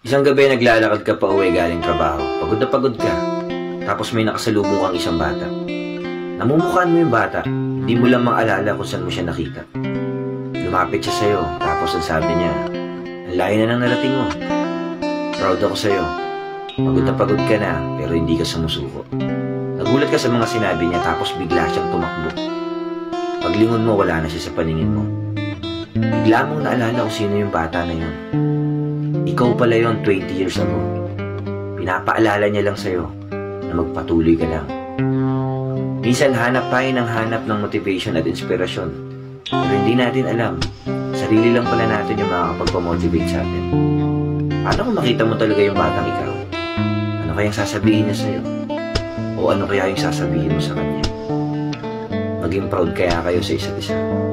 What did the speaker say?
Isang gabi naglalakad ka pa uwi galing trabaho. Pagod na pagod ka. Tapos may nakasalubong kang isang bata. Namumukhaan mo yung bata. Hindi mo lang maalala kung saan mo siya nakita. Lumapit siya sa'yo. Tapos ang sabi niya, ang layo na nang narating mo. Proud ako sa'yo. Pagod na pagod ka na, pero hindi ka sumusuko. Nagulat ka sa mga sinabi niya, tapos bigla siyang tumakbo. Paglingon mo, wala na siya sa paningin mo. Bigla mong naalala kung sino yung bata na yun. Ikaw pala yon 20 years ago. Pinapaalala niya lang sa'yo na magpatuloy ka lang. Minsan hanap tayo ng motivation at inspirasyon. Pero hindi natin alam, sarili lang pala natin yung makakapagpamotivate sa atin. Paano kung makita mo talaga yung batang ikaw? Ano kayang sasabihin niya sa'yo? O ano kaya yung sasabihin mo sa kanya? Maging proud kaya kayo sa isa't isa.